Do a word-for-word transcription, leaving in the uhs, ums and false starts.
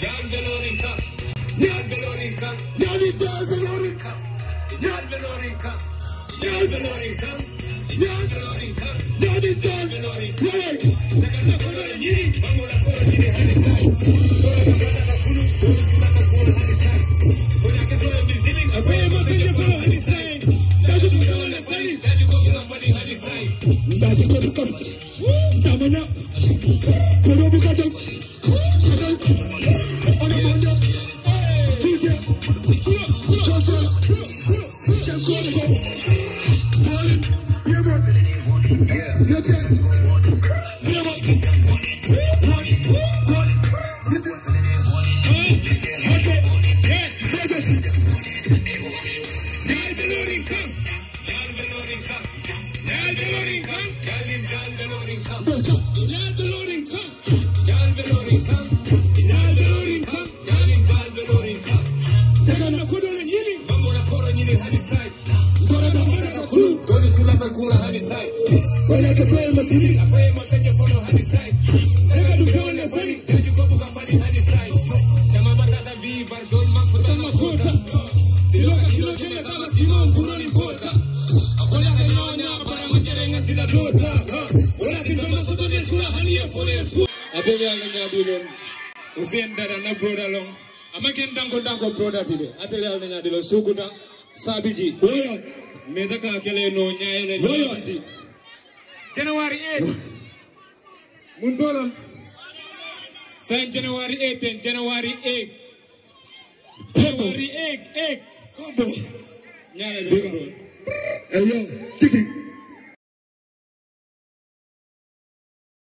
Jal Belorinka, Jal Belorinka, Jal Belorinka, Jal Belorinka, Jal Belorinka, Jal Belorinka, Jal Belorinka. Sakata kono yiri, mamula kono yiri hanisai. Kono kata kunu, kono sulata kono hanisai. Kono keso mbiziling, afaye mafenge kono hanisai. Taju kono lefani, taju kono fani hanisai. Taju kono kafani, tamanya. Kono bukata. Usen dara na broda long amaken dango dango broda tide atelier na nyadilo sukuta sabiji oyo medaka kele no nyaele oyo January eighth mundolam Saint January eighth January eighth January eighth eighth kombo nyaele bro ayo sticky